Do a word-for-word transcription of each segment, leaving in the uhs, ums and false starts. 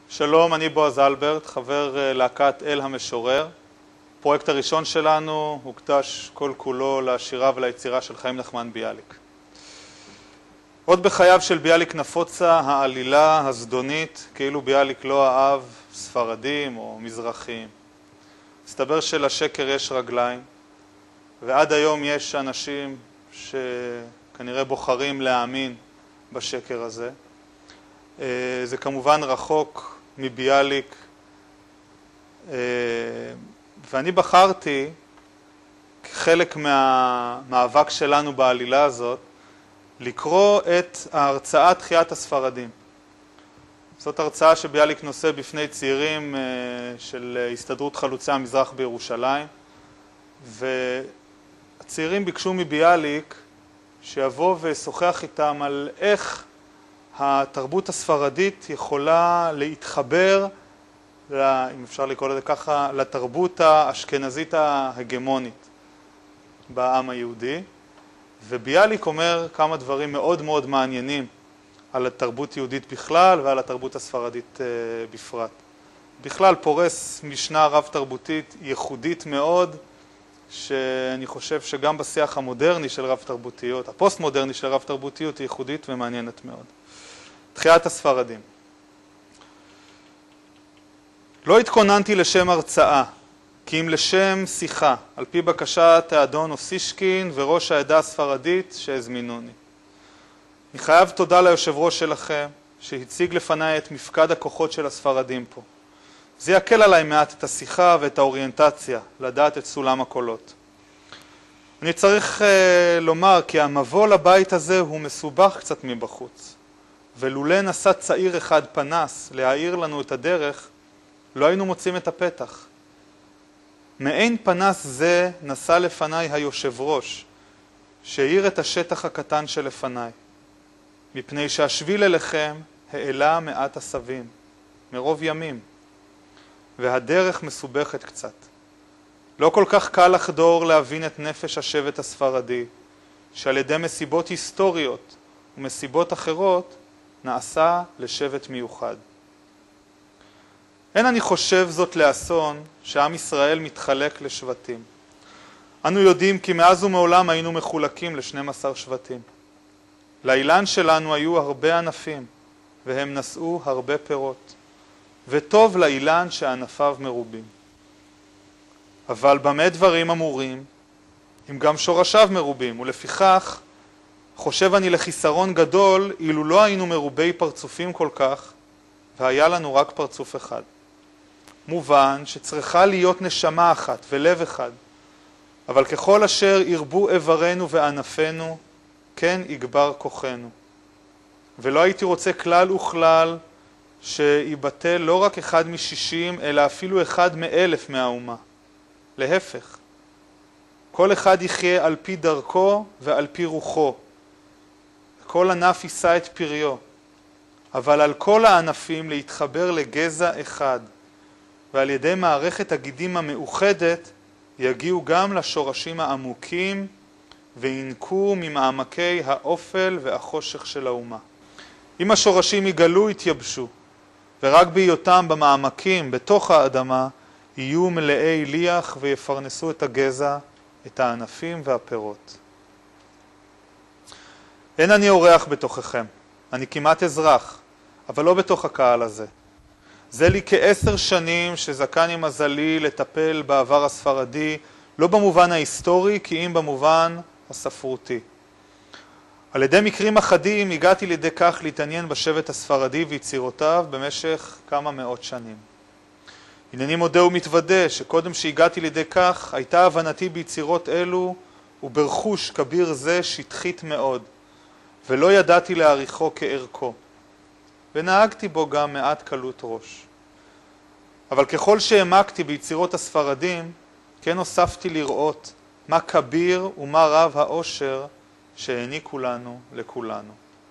שלום, אני בועז אלברט, חבר להקת אל המשורר. הפרויקט הראשון שלנו הוקדש כל כולו לשירה וליצירה של חיים נחמן ביאליק. עוד בחייו של ביאליק נפוצה העלילה הזדונית, כאילו ביאליק לא אהב ספרדים או מזרחים. מסתבר שלשקר יש רגליים, ועד היום יש אנשים שכנראה בוחרים להאמין בשקר הזה. זה כמובן רחוק מביאליק, ואני בחרתי כחלק מהמאבק שלנו בעלילה הזאת לקרוא את ההרצאה תחיית הספרדים. זאת הרצאה שביאליק נושא בפני צעירים של הסתדרות חלוצי המזרח בירושלים, והצעירים ביקשו מביאליק שיבוא ושוחח איתם על איך התרבות הספרדית יכולה להתחבר, אם אפשר לקרוא לזה ככה, לתרבות האשכנזית ההגמונית בעם היהודי. וביאליק אומר כמה דברים מאוד מאוד מעניינים על התרבות יהודית בכלל ועל התרבות הספרדית בפרט. בכלל פורס משנה רב תרבותית ייחודית מאוד, שאני חושב שגם בשיח המודרני של רב תרבותיות, הפוסט מודרני של רב תרבותיות, היא ייחודית ומעניינת מאוד. תחיית הספרדים. לא התכוננתי לשם הרצאה, כי אם לשם שיחה, על פי בקשת האדון אוסישקין וראש העדה הספרדית שהזמינוני. אני חייב תודה ליושב ראש שלכם, שהציג לפניי את מפקד הכוחות של הספרדים פה. זה יקל עליי מעט את השיחה ואת האוריינטציה, לדעת את סולם הקולות. אני צריך uh, לומר כי המבוא לבית הזה הוא מסובך קצת מבחוץ. ולולא נסע צעיר אחד פנס להאיר לנו את הדרך, לא היינו מוצאים את הפתח. מעין פנס זה נסע לפניי היושב ראש, שהאיר את השטח הקטן שלפניי, מפני שהשביל אליכם העלה מעט עשבים, מרוב ימים, והדרך מסובכת קצת. לא כל כך קל לחדור להבין את נפש השבט הספרדי, שעל ידי מסיבות היסטוריות ומסיבות אחרות, נעשה לשבט מיוחד. אין אני חושב זאת לאסון שעם ישראל מתחלק לשבטים. אנו יודעים כי מאז ומעולם היינו מחולקים ל-שנים עשר שבטים. לאילן שלנו היו הרבה ענפים, והם נשאו הרבה פירות. וטוב לאילן שענפיו מרובים. אבל במה דברים אמורים, אם גם שורשיו מרובים, ולפיכך חושב אני לחיסרון גדול אילו לא היינו מרובי פרצופים כל כך, והיה לנו רק פרצוף אחד. מובן שצריכה להיות נשמה אחת ולב אחד, אבל ככל אשר ירבו איברנו וענפינו, כן יגבר כוחנו. ולא הייתי רוצה כלל וכלל שיבטל לא רק אחד משישים, אלא אפילו אחד מאלף מהאומה. להפך, כל אחד יחיה על פי דרכו ועל פי רוחו. כל ענף יישא את פריו, אבל על כל הענפים להתחבר לגזע אחד, ועל ידי מערכת הגידים המאוחדת יגיעו גם לשורשים העמוקים וינקו ממעמקי האופל והחושך של האומה. אם השורשים יגלו, יתייבשו, ורק בהיותם במעמקים, בתוך האדמה, יהיו מלאי ליח ויפרנסו את הגזע, את הענפים והפירות. אין אני אורח בתוככם, אני כמעט אזרח, אבל לא בתוך הקהל הזה. זה לי כעשר שנים שזכני מזלי לטפל בעבר הספרדי, לא במובן ההיסטורי, כי אם במובן הספרותי. על ידי מקרים אחדים הגעתי לידי כך להתעניין בשבט הספרדי ויצירותיו במשך כמה מאות שנים. הנני מודה ומתוודה שקודם שהגעתי לידי כך, הייתה הבנתי ביצירות אלו וברכוש כביר זה שטחית מאוד. ולא ידעתי להעריכו כערכו, ונהגתי בו גם מעט קלות ראש. אבל ככל שהעמקתי ביצירות הספרדים, כן הוספתי לראות מה כביר ומה רב העושר שהעניקו לנו לכולנו.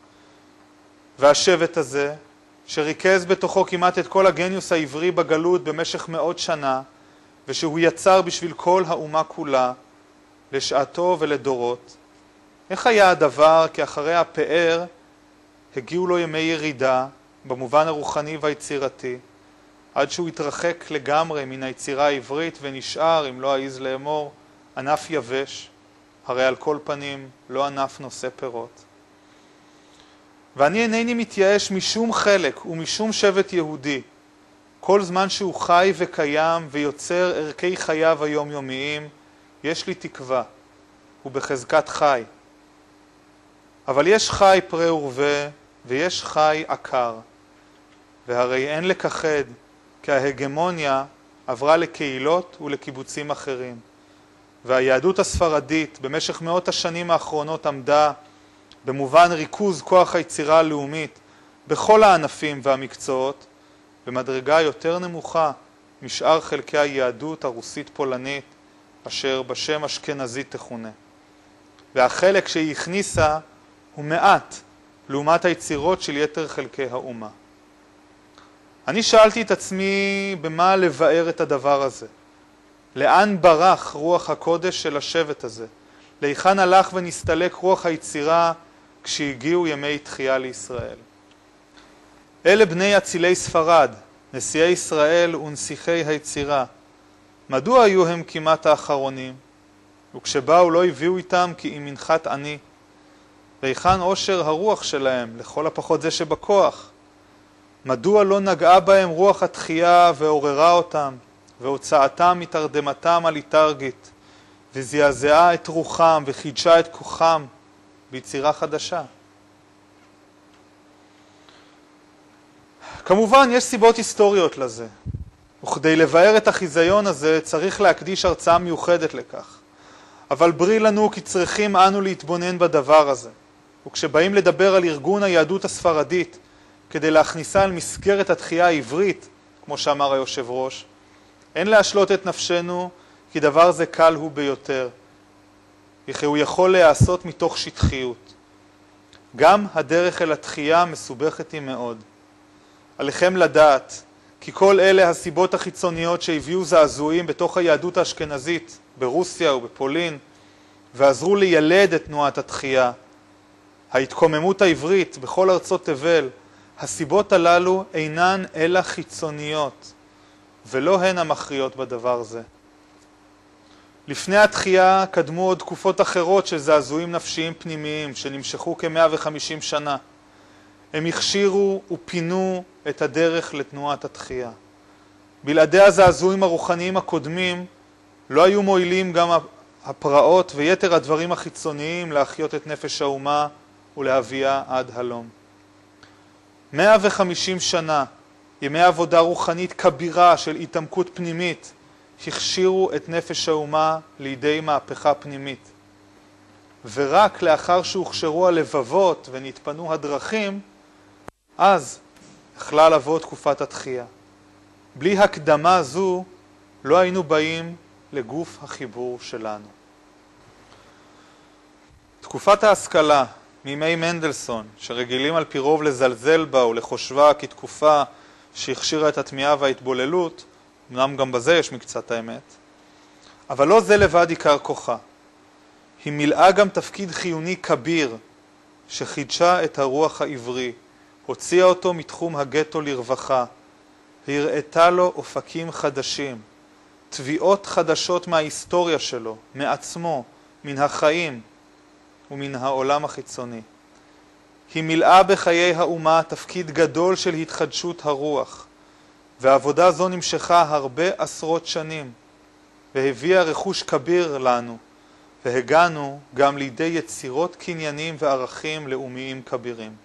והשבט הזה, שריכז בתוכו כמעט את כל הגניוס העברי בגלות במשך מאות שנה, ושהוא יצר בשביל כל האומה כולה, לשעתו ולדורות, איך היה הדבר כי אחרי הפאר הגיעו לו ימי ירידה, במובן הרוחני והיצירתי, עד שהוא התרחק לגמרי מן היצירה העברית ונשאר, אם לא העז לאמור, ענף יבש, הרי על כל פנים לא ענף נושא פירות. ואני אינני מתייאש משום חלק ומשום שבט יהודי, כל זמן שהוא חי וקיים ויוצר ערכי חייו היומיומיים, יש לי תקווה, ובחזקת חי. אבל יש חי פרה ורבה, ויש חי עקר, והרי אין לכחד, כי ההגמוניה עברה לקהילות ולקיבוצים אחרים, והיהדות הספרדית במשך מאות השנים האחרונות עמדה במובן ריכוז כוח היצירה הלאומית בכל הענפים והמקצועות, במדרגה יותר נמוכה משאר חלקי היהדות הרוסית-פולנית, אשר בשם אשכנזית תכונה. והחלק שהיא הכניסה הוא מעט לעומת היצירות של יתר חלקי האומה. אני שאלתי את עצמי במה לבאר את הדבר הזה. לאן ברח רוח הקודש של השבט הזה? להיכן הלך ונסתלק רוח היצירה כשהגיעו ימי תחייה לישראל? אלה בני אצילי ספרד, נשיאי ישראל ונסיכי היצירה. מדוע היו הם כמעט האחרונים? וכשבאו לא הביאו איתם כי אם מנחת עני. והיכן עושר הרוח שלהם, לכל הפחות זה שבכוח? מדוע לא נגעה בהם רוח התחייה ועוררה אותם, והוצאתם מתרדמתם הליטרגית, וזעזעה את רוחם וחידשה את כוחם ביצירה חדשה? כמובן, יש סיבות היסטוריות לזה, וכדי לבאר את החיזיון הזה צריך להקדיש הרצאה מיוחדת לכך. אבל בריא לנו כי צריכים אנו להתבונן בדבר הזה, וכשבאים לדבר על ארגון היהדות הספרדית כדי להכניסה על מסגרת התחייה העברית, כמו שאמר היושב ראש, אין להשלות את נפשנו כי דבר זה קל הוא ביותר, וכי הוא יכול להיעשות מתוך שטחיות. גם הדרך אל התחייה מסובכת היא מאוד. עליכם לדעת כי כל אלה הסיבות החיצוניות שהביאו זעזועים בתוך היהדות האשכנזית ברוסיה ובפולין ועזרו לילד את תנועת התחייה, ההתקוממות העברית בכל ארצות תבל, הסיבות הללו אינן אלא חיצוניות ולא הן המכריעות בדבר זה. לפני התחייה קדמו עוד תקופות אחרות של זעזועים נפשיים פנימיים שנמשכו כ-מאה וחמישים שנה. הם הכשירו ופינו את הדרך לתנועת התחייה. בלעדי הזעזועים הרוחניים הקודמים לא היו מועילים גם הפרעות ויתר הדברים החיצוניים להחיות את נפש האומה ולהביאה עד הלום. מאה וחמישים שנה, ימי עבודה רוחנית כבירה של התעמקות פנימית, הכשירו את נפש האומה לידי מהפכה פנימית. ורק לאחר שהוכשרו הלבבות ונתפנו הדרכים, אז יכלה לבוא תקופת התחייה. בלי הקדמה זו לא היינו באים לגוף החיבור שלנו. תקופת ההשכלה מימי מנדלסון, שרגילים על פי רוב לזלזל בה ולחושבה כתקופה שהכשירה את התמיהה וההתבוללות, אמנם גם בזה יש מקצת האמת, אבל לא זה לבד עיקר כוחה. היא מילאה גם תפקיד חיוני כביר שחידשה את הרוח העברי, הוציאה אותו מתחום הגטו לרווחה, הראתה לו אופקים חדשים, תביעות חדשות מההיסטוריה שלו, מעצמו, מן החיים ומן העולם החיצוני. היא מילאה בחיי האומה תפקיד גדול של התחדשות הרוח, ועבודה זו נמשכה הרבה עשרות שנים, והביאה רכוש כביר לנו, והגענו גם לידי יצירות קניינים וערכים לאומיים כבירים.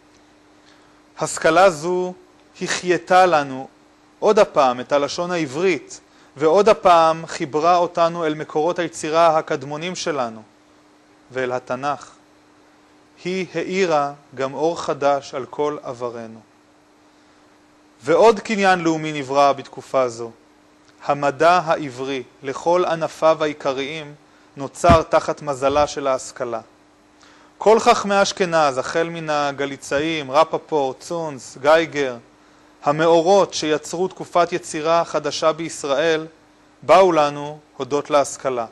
השכלה זו החייתה לנו עוד הפעם את הלשון העברית, ועוד הפעם חיברה אותנו אל מקורות היצירה הקדמונים שלנו, ואל התנ"ך. היא האירה גם אור חדש על כל עברנו. ועוד קניין לאומי נברא בתקופה זו. המדע העברי לכל ענפיו העיקריים נוצר תחת מזלה של ההשכלה. כל חכמי אשכנז, החל מן הגליצאים, רפפורט, צונס, גייגר, המאורות שיצרו תקופת יצירה חדשה בישראל, באו לנו הודות להשכלה.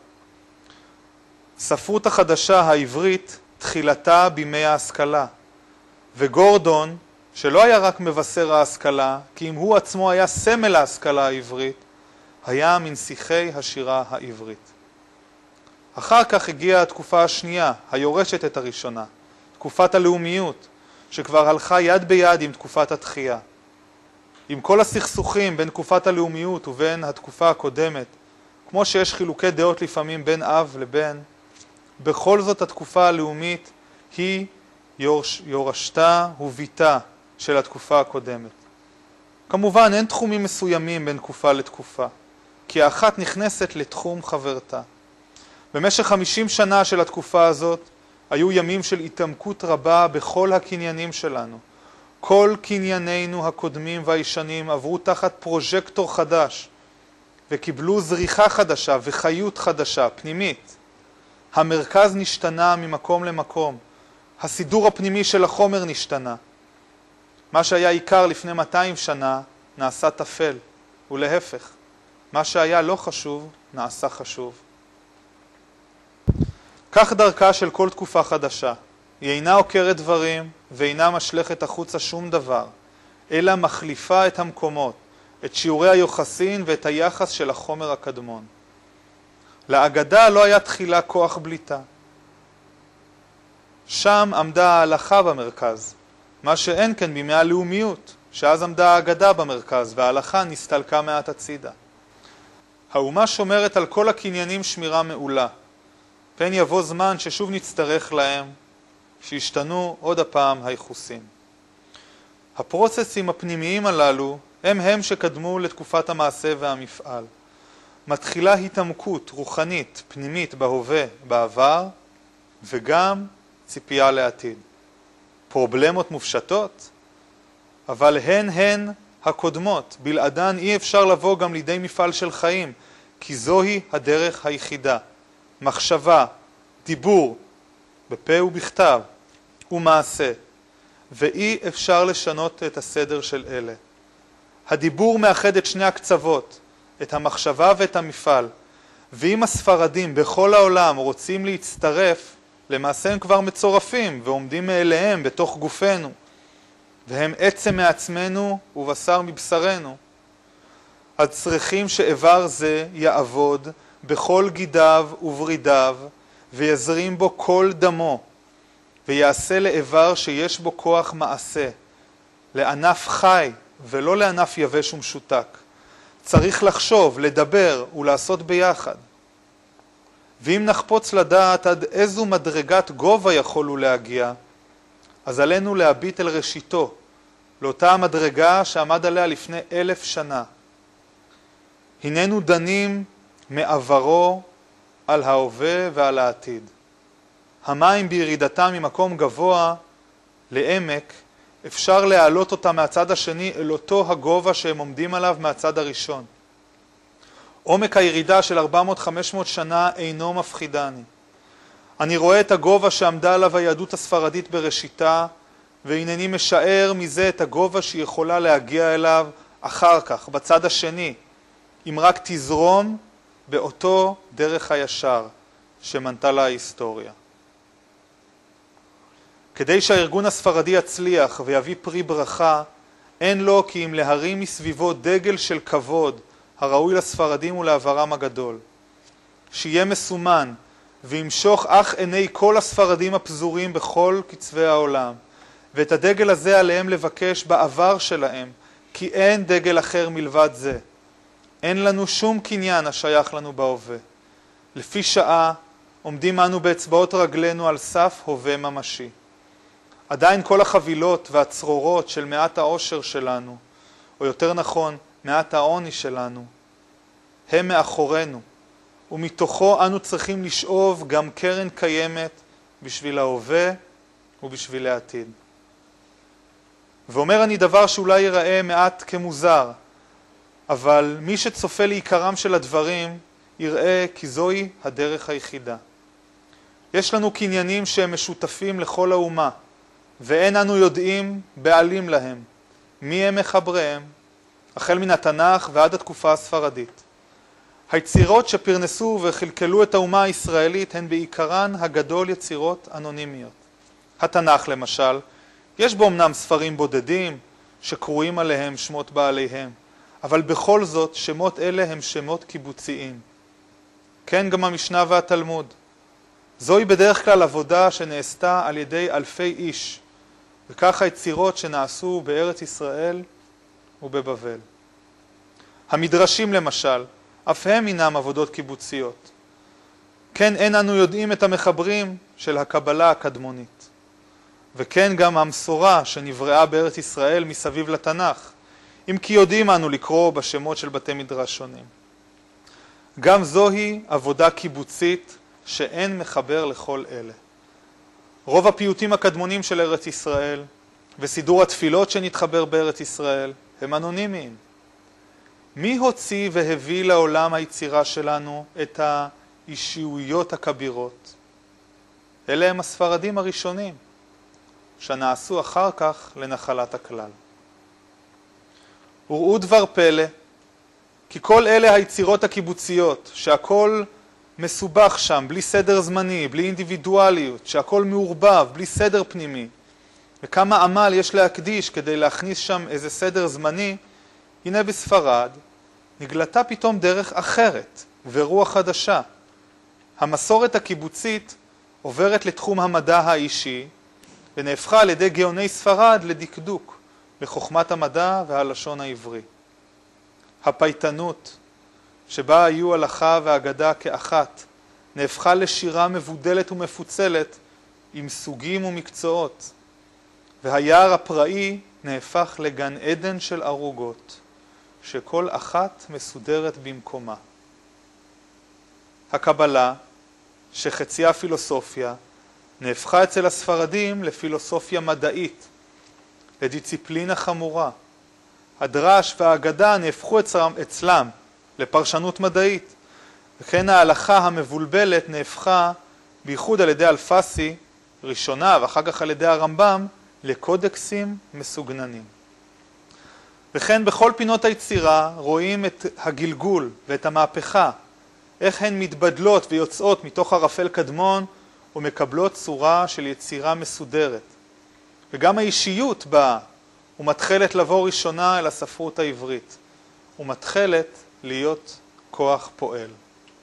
ספרות החדשה העברית תחילתה בימי ההשכלה, וגורדון שלא היה רק מבשר ההשכלה, כי אם הוא עצמו היה סמל ההשכלה העברית, היה מנסיכי השירה העברית. אחר כך הגיעה התקופה השנייה, היורשת את הראשונה, תקופת הלאומיות, שכבר הלכה יד ביד עם תקופת התחייה. עם כל הסכסוכים בין תקופת הלאומיות ובין התקופה הקודמת, כמו שיש חילוקי דעות לפעמים בין אב לבן, בכל זאת התקופה הלאומית היא יורש, יורשתה וביתה של התקופה הקודמת. כמובן אין תחומים מסוימים בין תקופה לתקופה, כי האחת נכנסת לתחום חברתה. במשך חמישים שנה של התקופה הזאת היו ימים של התעמקות רבה בכל הקניינים שלנו. כל קניינינו הקודמים והישנים עברו תחת פרוז'קטור חדש וקיבלו זריחה חדשה וחיות חדשה, פנימית. המרכז נשתנה ממקום למקום. הסידור הפנימי של החומר נשתנה. מה שהיה עיקר לפני מאתיים שנה נעשה תפל, ולהפך, מה שהיה לא חשוב נעשה חשוב. כך דרכה של כל תקופה חדשה. היא אינה עוקרת דברים ואינה משלכת החוצה שום דבר, אלא מחליפה את המקומות, את שיעורי היוחסין ואת היחס של החומר הקדמון. לאגדה לא היה תחילה כוח בליטה. שם עמדה ההלכה במרכז, מה שאין כן בימי הלאומיות, שאז עמדה האגדה במרכז וההלכה נסתלקה מעט הצידה. האומה שומרת על כל הקניינים שמירה מעולה. פן יבוא זמן ששוב נצטרך להם, שישתנו עוד הפעם היחוסים. הפרוצסים הפנימיים הללו הם הם שקדמו לתקופת המעשה והמפעל. מתחילה התעמקות רוחנית פנימית בהווה, בעבר, וגם ציפייה לעתיד. פרובלמות מופשטות, אבל הן הן הקודמות. בלעדן אי אפשר לבוא גם לידי מפעל של חיים, כי זוהי הדרך היחידה. מחשבה, דיבור, בפה ובכתב, ומעשה, ואי אפשר לשנות את הסדר של אלה. הדיבור מאחד את שני הקצוות, את המחשבה ואת המפעל, ואם הספרדים בכל העולם רוצים להצטרף, למעשה הם כבר מצורפים ועומדים מאליהם בתוך גופנו, והם עצם מעצמנו ובשר מבשרנו. אז צריכים שאיבר זה יעבוד בכל גידיו וברידיו, ויזרים בו כל דמו, ויעשה לאיבר שיש בו כוח מעשה, לענף חי ולא לענף יבש ומשותק. צריך לחשוב, לדבר ולעשות ביחד. ואם נחפוץ לדעת עד איזו מדרגת גובה יכולו להגיע, אז עלינו להביט אל ראשיתו, לאותה המדרגה שעמד עליה לפני אלף שנה. הננו דנים מעברו על ההווה ועל העתיד. המים בירידתם ממקום גבוה לעמק, אפשר להעלות אותם מהצד השני אל אותו הגובה שהם עומדים עליו מהצד הראשון. עומק הירידה של ארבע מאות חמש מאות שנה אינו מפחידני. אני רואה את הגובה שעמדה עליו היהדות הספרדית בראשיתה, והנני משער מזה את הגובה שהיא יכולה להגיע אליו אחר כך, בצד השני, אם רק תזרום באותו דרך הישר שמנתה לה ההיסטוריה. כדי שהארגון הספרדי יצליח ויביא פרי ברכה, אין לו כי אם להרים מסביבו דגל של כבוד הראוי לספרדים ולעברם הגדול, שיהיה מסומן וימשוך אך עיני כל הספרדים הפזורים בכל קצווי העולם, ואת הדגל הזה עליהם לבקש בעבר שלהם, כי אין דגל אחר מלבד זה. אין לנו שום קניין השייך לנו בהווה. לפי שעה עומדים אנו באצבעות רגלינו על סף הווה ממשי. עדיין כל החבילות והצרורות של מעט העושר שלנו, או יותר נכון, מעט העוני שלנו, הם מאחורינו, ומתוכו אנו צריכים לשאוב גם קרן קיימת בשביל ההווה ובשביל העתיד. ואומר אני דבר שאולי ייראה מעט כמוזר, אבל מי שצופה לעיקרם של הדברים יראה כי זוהי הדרך היחידה. יש לנו קניינים שהם משותפים לכל האומה, ואין אנו יודעים בעלים להם, מי הם מחבריהם, החל מן התנ"ך ועד התקופה הספרדית. היצירות שפרנסו וחלקלו את האומה הישראלית הן בעיקרן הגדול יצירות אנונימיות. התנ"ך למשל, יש בו אמנם ספרים בודדים שקרויים עליהם שמות בעליהם, אבל בכל זאת שמות אלה הם שמות קיבוציים. כן גם המשנה והתלמוד. זוהי בדרך כלל עבודה שנעשתה על ידי אלפי איש, וכך היצירות שנעשו בארץ ישראל ובבבל. המדרשים למשל, אף הם אינם עבודות קיבוציות. כן אין אנו יודעים את המחברים של הקבלה הקדמונית. וכן גם המסורה שנבראה בארץ ישראל מסביב לתנ"ך, אם כי יודעים אנו לקרוא בשמות של בתי מדרש שונים. גם זוהי עבודה קיבוצית שאין מחבר לכל אלה. רוב הפיוטים הקדמונים של ארץ ישראל וסידור התפילות שנתחבר בארץ ישראל הם אנונימיים. מי הוציא והביא לעולם היצירה שלנו את האישיויות הכבירות? אלה הם הספרדים הראשונים, שנעשו אחר כך לנחלת הכלל. וראו דבר פלא, כי כל אלה היצירות הקיבוציות, שהכל מסובך שם, בלי סדר זמני, בלי אינדיבידואליות, שהכל מעורבב, בלי סדר פנימי, וכמה עמל יש להקדיש כדי להכניס שם איזה סדר זמני, הנה בספרד נגלתה פתאום דרך אחרת ורוח חדשה. המסורת הקיבוצית עוברת לתחום המדע האישי, ונהפכה על ידי גאוני ספרד לדקדוק, לחוכמת המדע והלשון העברי. הפייטנות, שבה היו הלכה והאגדה כאחת, נהפכה לשירה מבודלת ומפוצלת עם סוגים ומקצועות, והיער הפראי נהפך לגן עדן של ערוגות, שכל אחת מסודרת במקומה. הקבלה, שחציה פילוסופיה, נהפכה אצל הספרדים לפילוסופיה מדעית, לדיציפלינה חמורה. הדרש והאגדה נהפכו אצלם, אצלם לפרשנות מדעית, וכן ההלכה המבולבלת נהפכה, בייחוד על ידי אלפסי ראשונה ואחר כך על ידי הרמב"ם, לקודקסים מסוגננים. וכן בכל פינות היצירה רואים את הגלגול ואת המהפכה, איך הן מתבדלות ויוצאות מתוך ערפל קדמון ומקבלות צורה של יצירה מסודרת. וגם האישיות באה ומתחלת לבוא ראשונה אל הספרות העברית, ומתחלת להיות כוח פועל.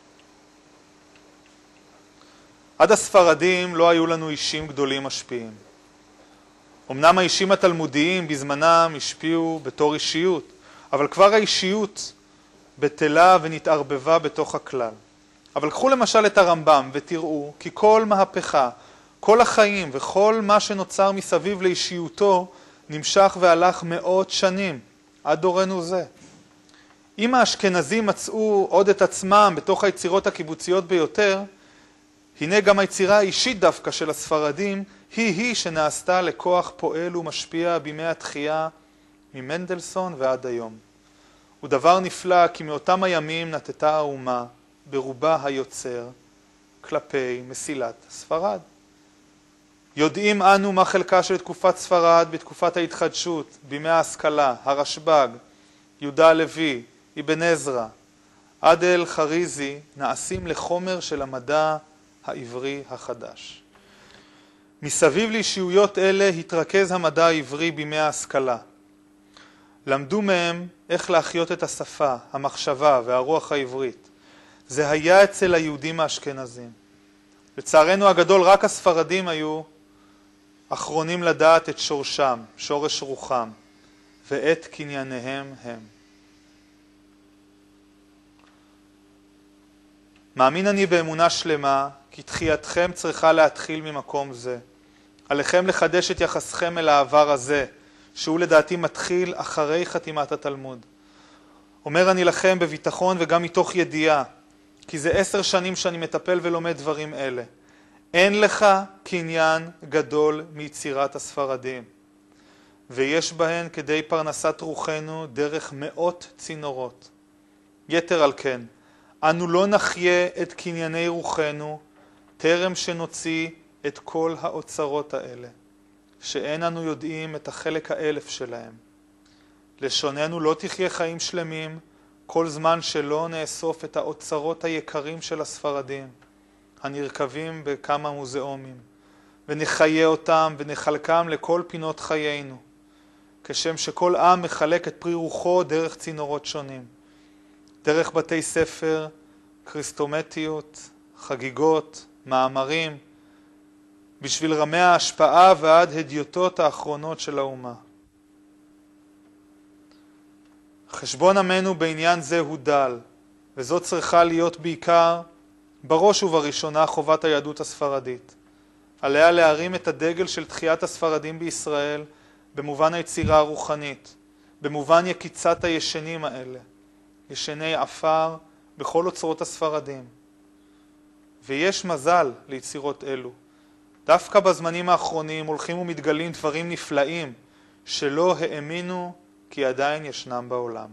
עד הספרדים לא היו לנו אישים גדולים משפיעים. אמנם האישים התלמודיים בזמנם השפיעו בתור אישיות, אבל כבר האישיות בטלה ונתערבבה בתוך הכלל. אבל קחו למשל את הרמב"ם ותראו כי כל מהפכה, כל החיים וכל מה שנוצר מסביב לאישיותו נמשך והלך מאות שנים עד דורנו זה. אם האשכנזים מצאו עוד את עצמם בתוך היצירות הקיבוציות ביותר, הנה גם היצירה האישית דווקא של הספרדים היא-היא שנעשתה לכוח פועל ומשפיע בימי התחייה ממנדלסון ועד היום. הוא דבר נפלא כי מאותם הימים נתתה האומה ברובה היוצר כלפי מסילת ספרד. יודעים אנו מה חלקה של תקופת ספרד בתקופת ההתחדשות, בימי ההשכלה, הרשב"ג, יהודה הלוי, אבן עזרא, עד אל חריזי נעשים לחומר של המדע העברי החדש. מסביב לאישיויות אלה התרכז המדע העברי בימי ההשכלה. למדו מהם איך להחיות את השפה, המחשבה והרוח העברית. זה היה אצל היהודים האשכנזים. לצערנו הגדול רק הספרדים היו אחרונים לדעת את שורשם, שורש רוחם, ואת קנייניהם הם. מאמין אני באמונה שלמה, כי תחייתכם צריכה להתחיל ממקום זה. עליכם לחדש את יחסכם אל העבר הזה, שהוא לדעתי מתחיל אחרי חתימת התלמוד. אומר אני לכם בביטחון וגם מתוך ידיעה, כי זה עשר שנים שאני מטפל ולומד דברים אלה. אין לך קניין גדול מיצירת הספרדים, ויש בהן כדי פרנסת רוחנו דרך מאות צינורות. יתר על כן, אנו לא נחיה את קנייני רוחנו, טרם שנוציא את כל האוצרות האלה, שאין אנו יודעים את החלק האלף שלהם. לשוננו לא תחיה חיים שלמים, כל זמן שלא נאסוף את האוצרות היקרים של הספרדים, הנרכבים בכמה מוזיאומים, ונחיה אותם ונחלקם לכל פינות חיינו, כשם שכל עם מחלק את פרי רוחו דרך צינורות שונים, דרך בתי ספר, קריסטומטיות, חגיגות, מאמרים, בשביל רמי ההשפעה ועד הדיוטות האחרונות של האומה. חשבון עמנו בעניין זה הוא דל, וזאת צריכה להיות בעיקר, בראש ובראשונה, חובת היהדות הספרדית. עליה להרים את הדגל של תחיית הספרדים בישראל במובן היצירה הרוחנית, במובן יקיצת הישנים האלה, ישני עפר בכל אוצרות הספרדים. ויש מזל ליצירות אלו. דווקא בזמנים האחרונים הולכים ומתגלים דברים נפלאים שלא האמינו כי עדיין ישנם בעולם.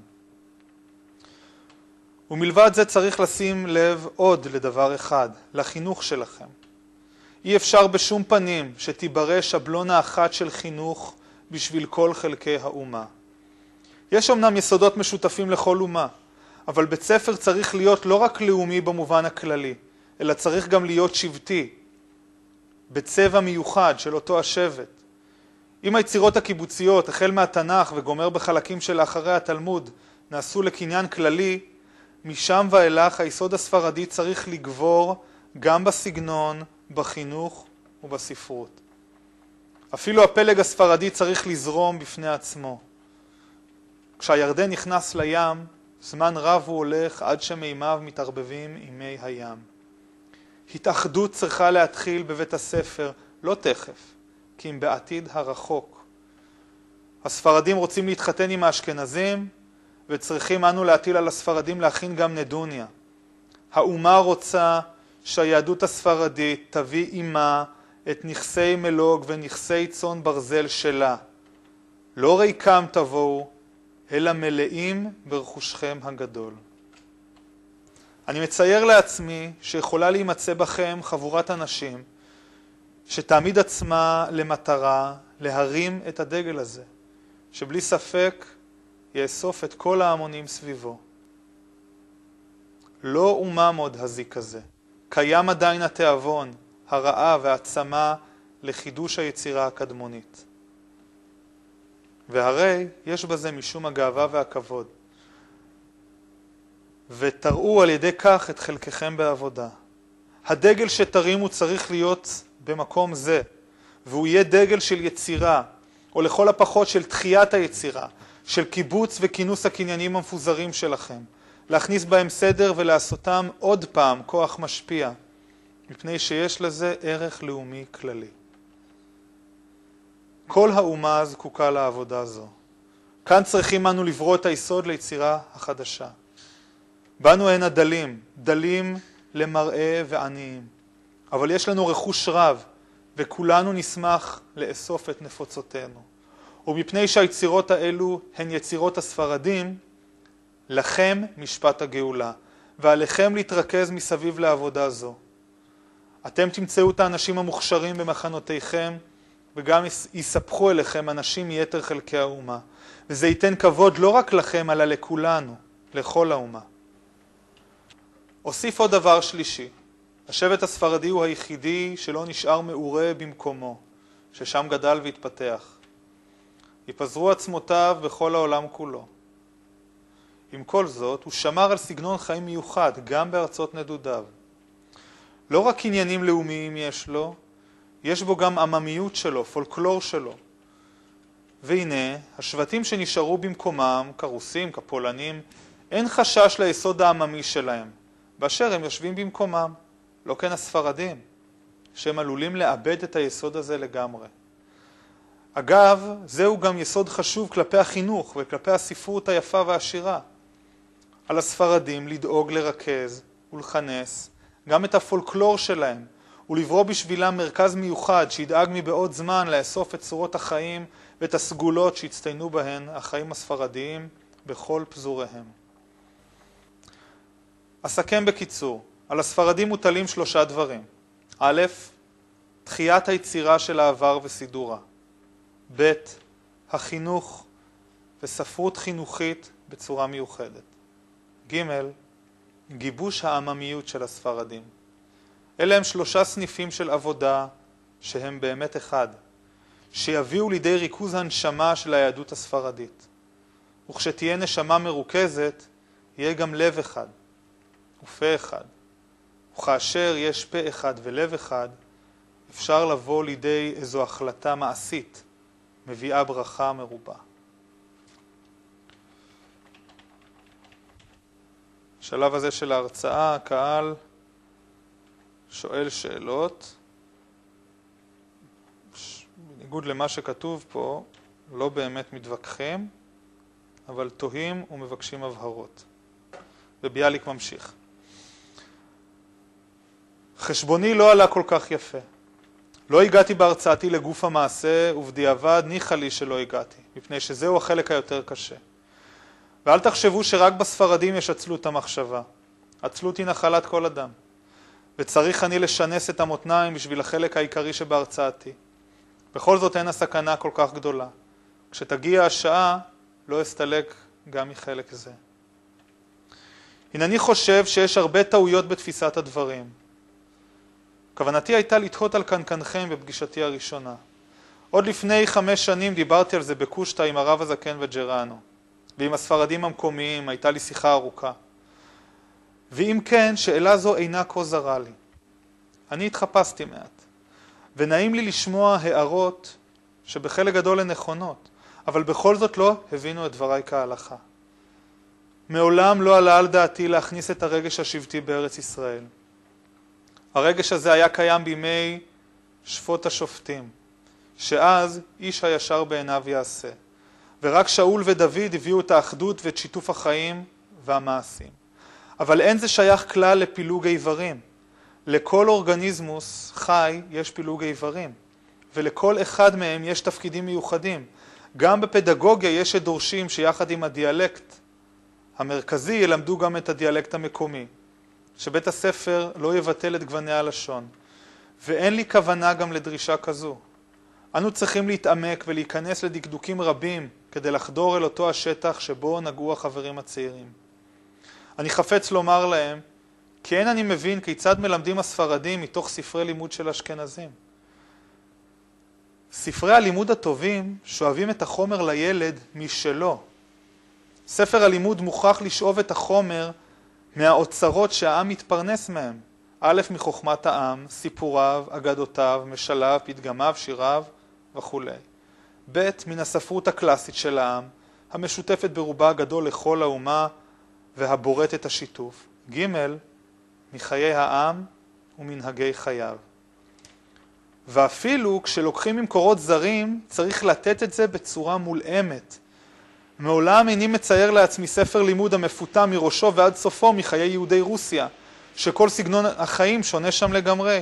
ומלבד זה צריך לשים לב עוד לדבר אחד, לחינוך שלכם. אי אפשר בשום פנים שתיברא שבלונה אחת של חינוך בשביל כל חלקי האומה. יש אמנם יסודות משותפים לכל אומה, אבל בית ספר צריך להיות לא רק לאומי במובן הכללי, אלא צריך גם להיות שבטי, בצבע מיוחד של אותו השבט. אם היצירות הקיבוציות, החל מהתנ"ך וגומר בחלקים של אחרי התלמוד, נעשו לקניין כללי, משם ואילך היסוד הספרדי צריך לגבור גם בסגנון, בחינוך ובספרות. אפילו הפלג הספרדי צריך לזרום בפני עצמו. כשהירדן נכנס לים, זמן רב הוא הולך עד שמימיו מתערבבים עם מי הים. התאחדות צריכה להתחיל בבית הספר, לא תכף, כי אם בעתיד הרחוק. הספרדים רוצים להתחתן עם האשכנזים, וצריכים אנו להטיל על הספרדים להכין גם נדוניה. האומה רוצה שהיהדות הספרדית תביא עימה את נכסי מלוג ונכסי צאן ברזל שלה. לא ריקם תבואו, אלא מלאים ברכושכם הגדול. אני מצייר לעצמי שיכולה להימצא בכם חבורת אנשים שתעמיד עצמה למטרה להרים את הדגל הזה, שבלי ספק יאסוף את כל ההמונים סביבו. לא אומם עוד הזיק הזה. קיים עדיין התיאבון, הרעה והעצמה לחידוש היצירה הקדמונית. והרי יש בזה משום הגאווה והכבוד. ותראו על ידי כך את חלקכם בעבודה. הדגל שתרימו צריך להיות במקום זה, והוא יהיה דגל של יצירה, או לכל הפחות של תחיית היצירה, של קיבוץ וכינוס הקניינים המפוזרים שלכם, להכניס בהם סדר ולעשותם עוד פעם כוח משפיע, מפני שיש לזה ערך לאומי כללי. כל האומה זקוקה לעבודה זו. כאן צריכים אנו לברוא את היסוד ליצירה החדשה. בנו הן הדלים, דלים למראה ועניים. אבל יש לנו רכוש רב, וכולנו נשמח לאסוף את נפוצותינו. ומפני שהיצירות האלו הן יצירות הספרדים, לכם משפט הגאולה, ועליכם להתרכז מסביב לעבודה זו. אתם תמצאו את האנשים המוכשרים במחנותיכם, וגם יספחו אליכם אנשים מיתר חלקי האומה. וזה ייתן כבוד לא רק לכם, אלא לכולנו, לכל האומה. אוסיף עוד דבר שלישי. השבט הספרדי הוא היחידי שלא נשאר מעורה במקומו, ששם גדל והתפתח. יפזרו עצמותיו בכל העולם כולו. עם כל זאת, הוא שמר על סגנון חיים מיוחד, גם בארצות נדודיו. לא רק עניינים לאומיים יש לו, יש בו גם עממיות שלו, פולקלור שלו. והנה, השבטים שנשארו במקומם, כרוסים, כפולנים, אין חשש ליסוד העממי שלהם, באשר הם יושבים במקומם, לא כן הספרדים, שהם עלולים לאבד את היסוד הזה לגמרי. אגב, זהו גם יסוד חשוב כלפי החינוך וכלפי הספרות היפה והעשירה. על הספרדים לדאוג לרכז ולכנס גם את הפולקלור שלהם, ולברוא בשבילם מרכז מיוחד שידאג מבעוד זמן לאסוף את צורות החיים ואת הסגולות שהצטיינו בהן החיים הספרדיים בכל פזוריהם. אסכם בקיצור, על הספרדים מוטלים שלושה דברים. א', תחיית היצירה של העבר וסידורה. ב', החינוך וספרות חינוכית בצורה מיוחדת. ג', גיבוש העממיות של הספרדים. אלה הם שלושה סניפים של עבודה שהם באמת אחד, שיביאו לידי ריכוז הנשמה של היהדות הספרדית. וכשתהיה נשמה מרוכזת, יהיה גם לב אחד ופה אחד. וכאשר יש פה אחד ולב אחד, אפשר לבוא לידי איזו החלטה מעשית, מביאה ברכה מרובה. בשלב הזה של ההרצאה, הקהל שואל שאלות. בניגוד למה שכתוב פה, לא באמת מתווכחים, אבל תוהים ומבקשים הבהרות. וביאליק ממשיך. חשבוני לא עלה כל כך יפה. לא הגעתי בהרצאתי לגוף המעשה, ובדיעבד ניחא לי שלא הגעתי, מפני שזהו החלק היותר קשה. ואל תחשבו שרק בספרדים יש עצלות המחשבה. עצלות היא נחלת כל אדם. וצריך אני לשנס את המותניים בשביל החלק העיקרי שבהרצאתי. בכל זאת אין הסכנה כל כך גדולה. כשתגיע השעה, לא אסתלק גם מחלק זה. הנני חושב שיש הרבה טעויות בתפיסת הדברים. כוונתי הייתה לתהות על קנקנכם בפגישתי הראשונה. עוד לפני חמש שנים דיברתי על זה בקושטא עם הרב הזקן וג'רנו, ועם הספרדים המקומיים הייתה לי שיחה ארוכה. ואם כן, שאלה זו אינה כה זרה לי. אני התחפשתי מעט, ונעים לי לשמוע הערות שבחלק גדול הן נכונות, אבל בכל זאת לא הבינו את דבריי כהלכה. מעולם לא עלה על דעתי להכניס את הרגש השבטי בארץ ישראל. הרגש הזה היה קיים בימי שפוט השופטים, שאז איש הישר בעיניו יעשה. ורק שאול ודוד הביאו את האחדות ואת שיתוף החיים והמעשים. אבל אין זה שייך כלל לפילוג איברים. לכל אורגניזמוס חי יש פילוג איברים, ולכל אחד מהם יש תפקידים מיוחדים. גם בפדגוגיה יש שדורשים שיחד עם הדיאלקט המרכזי ילמדו גם את הדיאלקט המקומי, שבית הספר לא יבטל את גווני הלשון. ואין לי כוונה גם לדרישה כזו. אנו צריכים להתעמק ולהיכנס לדקדוקים רבים כדי לחדור אל אותו השטח שבו נגעו החברים הצעירים. אני חפץ לומר להם, כי אין אני מבין כיצד מלמדים הספרדים מתוך ספרי לימוד של אשכנזים. ספרי הלימוד הטובים שואבים את החומר לילד משלו. ספר הלימוד מוכרח לשאוב את החומר מהאוצרות שהעם מתפרנס מהם. א', מחוכמת העם, סיפוריו, אגדותיו, משליו, פתגמיו, שיריו וכו'. ב', מן הספרות הקלאסית של העם, המשותפת ברובה הגדול לכל האומה והבורט את השיתוף. ג', מחיי העם ומנהגי חייו. ואפילו כשלוקחים ממקורות זרים, צריך לתת את זה בצורה מולאמת. מעולם איני מצייר לעצמי ספר לימוד המפותה מראשו ועד סופו מחיי יהודי רוסיה, שכל סגנון החיים שונה שם לגמרי.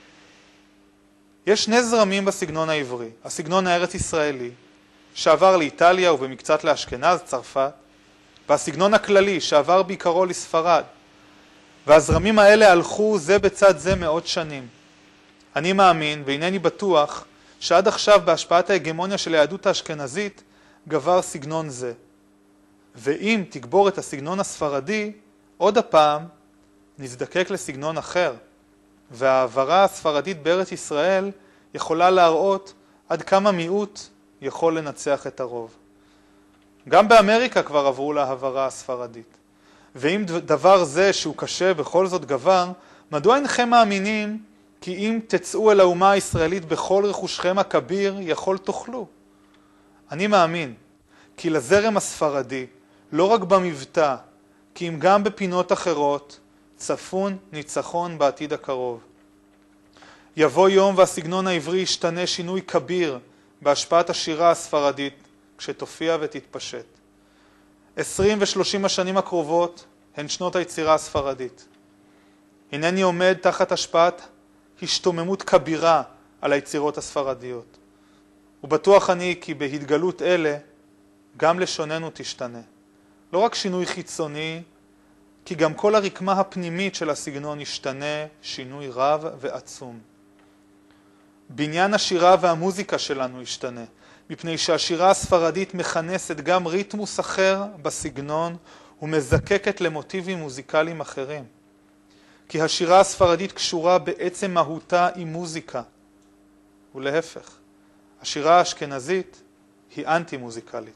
יש שני זרמים בסגנון העברי, הסגנון הארץ ישראלי, שעבר לאיטליה ובמקצת לאשכנז, צרפת, והסגנון הכללי, שעבר בעיקרו לספרד. והזרמים האלה הלכו זה בצד זה מאות שנים. אני מאמין, ואינני בטוח, שעד עכשיו בהשפעת ההגמוניה של היהדות האשכנזית, גבר סגנון זה. ואם תגבור את הסגנון הספרדי, עוד הפעם נזדקק לסגנון אחר. והעברה הספרדית בארץ ישראל יכולה להראות עד כמה מיעוט יכול לנצח את הרוב. גם באמריקה כבר עברו להעברה הספרדית. ואם דבר זה שהוא קשה בכל זאת גבר, מדוע אינכם מאמינים כי אם תצאו אל האומה הישראלית בכל רכושכם הכביר, יכול תוכלו? אני מאמין כי לזרם הספרדי, לא רק במבטא, כי אם גם בפינות אחרות, צפון ניצחון בעתיד הקרוב. יבוא יום והסגנון העברי ישתנה שינוי כביר בהשפעת השירה הספרדית כשתופיע ותתפשט. עשרים ושלושים השנים הקרובות הן שנות היצירה הספרדית. הנני עומד תחת השפעת השתוממות כבירה על היצירות הספרדיות. ובטוח אני כי בהתגלות אלה גם לשוננו תשתנה. לא רק שינוי חיצוני, כי גם כל הרקמה הפנימית של הסגנון ישתנה שינוי רב ועצום. בניין השירה והמוזיקה שלנו ישתנה, מפני שהשירה הספרדית מכנסת גם ריתמוס אחר בסגנון ומזקקת למוטיבים מוזיקליים אחרים. כי השירה הספרדית קשורה בעצם מהותה עם מוזיקה. ולהפך. השירה האשכנזית היא אנטי-מוזיקלית.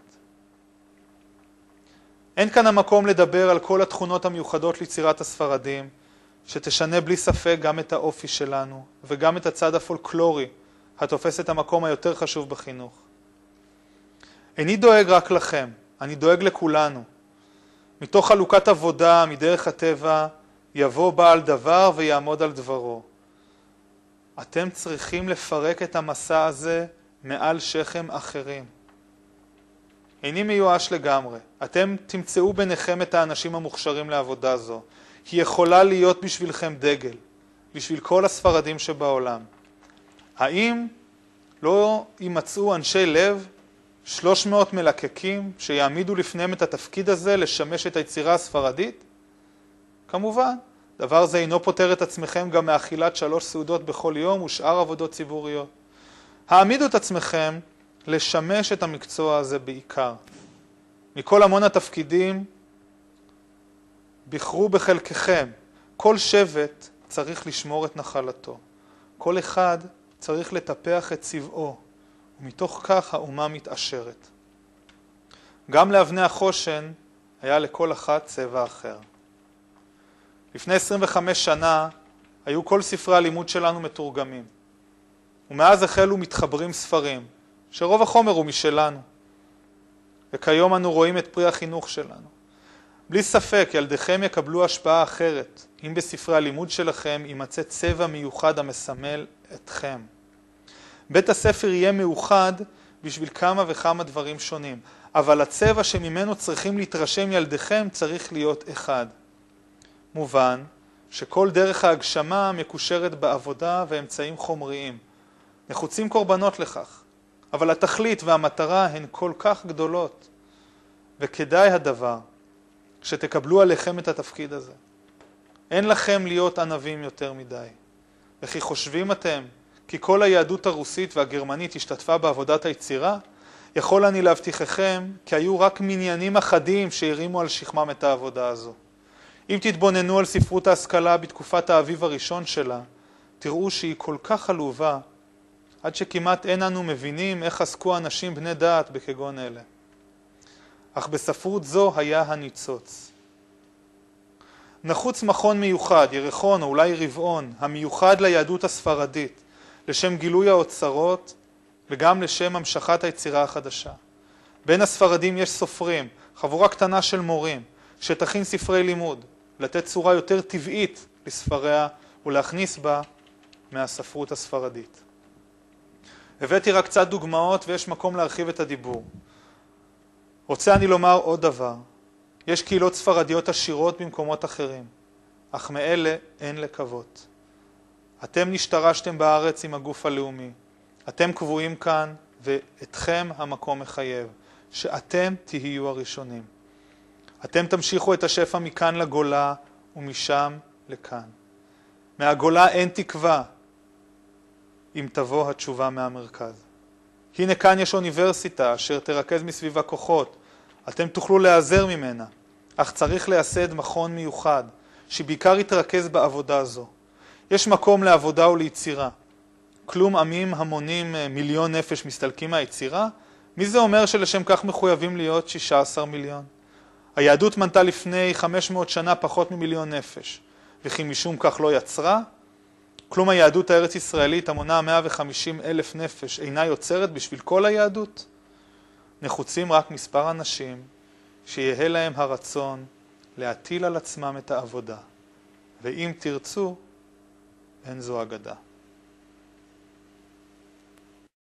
אין כאן המקום לדבר על כל התכונות המיוחדות ליצירת הספרדים, שתשנה בלי ספק גם את האופי שלנו, וגם את הצד הפולקלורי, התופס את המקום היותר חשוב בחינוך. איני דואג רק לכם, אני דואג לכולנו. מתוך חלוקת עבודה, מדרך הטבע, יבוא בעל דבר ויעמוד על דברו. אתם צריכים לפרק את המסע הזה מעל שכם אחרים. איני מיואש לגמרי. אתם תמצאו ביניכם את האנשים המוכשרים לעבודה זו. היא יכולה להיות בשבילכם דגל, בשביל כל הספרדים שבעולם. האם לא יימצאו אנשי לב, שלוש מאות מלקקים, שיעמידו לפניהם את התפקיד הזה לשמש את היצירה הספרדית? כמובן, דבר זה אינו פותר את עצמכם גם מאכילת שלוש סעודות בכל יום ושאר עבודות ציבוריות. העמידו את עצמכם לשמש את המקצוע הזה בעיקר. מכל המון התפקידים, בחרו בחלקכם. כל שבט צריך לשמור את נחלתו. כל אחד צריך לטפח את צבעו, ומתוך כך האומה מתעשרת. גם לאבני החושן היה לכל אחת צבע אחר. לפני עשרים וחמש שנה היו כל ספרי הלימוד שלנו מתורגמים, ומאז החלו מתחברים ספרים, שרוב החומר הוא משלנו, וכיום אנו רואים את פרי החינוך שלנו. בלי ספק ילדיכם יקבלו השפעה אחרת, אם בספרי הלימוד שלכם יימצא צבע מיוחד המסמל אתכם. בית הספר יהיה מאוחד בשביל כמה וכמה דברים שונים, אבל הצבע שממנו צריכים להתרשם ילדיכם צריך להיות אחד. מובן שכל דרך ההגשמה מקושרת בעבודה ואמצעים חומריים. נחוצים קורבנות לכך, אבל התכלית והמטרה הן כל כך גדולות, וכדאי הדבר שתקבלו עליכם את התפקיד הזה. אין לכם להיות ענבים יותר מדי, וכי חושבים אתם כי כל היהדות הרוסית והגרמנית השתתפה בעבודת היצירה, יכול אני להבטיחכם כי היו רק מניינים אחדים שהרימו על שכמם את העבודה הזו. אם תתבוננו על ספרות ההשכלה בתקופת האביב הראשון שלה, תראו שהיא כל כך עלובה, עד שכמעט אין אנו מבינים איך עסקו אנשים בני דעת בכגון אלה. אך בספרות זו היה הניצוץ. נחוץ מכון מיוחד, ירחון או אולי רבעון, המיוחד ליהדות הספרדית, לשם גילוי האוצרות וגם לשם המשכת היצירה החדשה. בין הספרדים יש סופרים, חבורה קטנה של מורים, שתכין ספרי לימוד, לתת צורה יותר טבעית לספריה ולהכניס בה מהספרות הספרדית. הבאתי רק קצת דוגמאות ויש מקום להרחיב את הדיבור. רוצה אני לומר עוד דבר. יש קהילות ספרדיות עשירות במקומות אחרים, אך מאלה אין לקוות. אתם נשתרשתם בארץ עם הגוף הלאומי. אתם קבועים כאן ואתכם המקום מחייב, שאתם תהיו הראשונים. אתם תמשיכו את השפע מכאן לגולה ומשם לכאן. מהגולה אין תקווה אם תבוא התשובה מהמרכז. הנה כאן יש אוניברסיטה אשר תרכז מסביבה כוחות. אתם תוכלו להיעזר ממנה, אך צריך לייסד מכון מיוחד שבעיקר יתרכז בעבודה זו. יש מקום לעבודה וליצירה. כלום עמים המונים מיליון נפש מסתלקים מהיצירה? מי זה אומר שלשם כך מחויבים להיות שישה עשר מיליון? היהדות מנתה לפני חמש מאות שנה פחות ממיליון נפש, וכי משום כך לא יצרה? כלום היהדות הארץ ישראלית המונה מאה וחמישים אלף נפש אינה יוצרת בשביל כל היהדות? נחוצים רק מספר אנשים שיהיה להם הרצון להטיל על עצמם את העבודה, ואם תרצו, אין זו אגדה.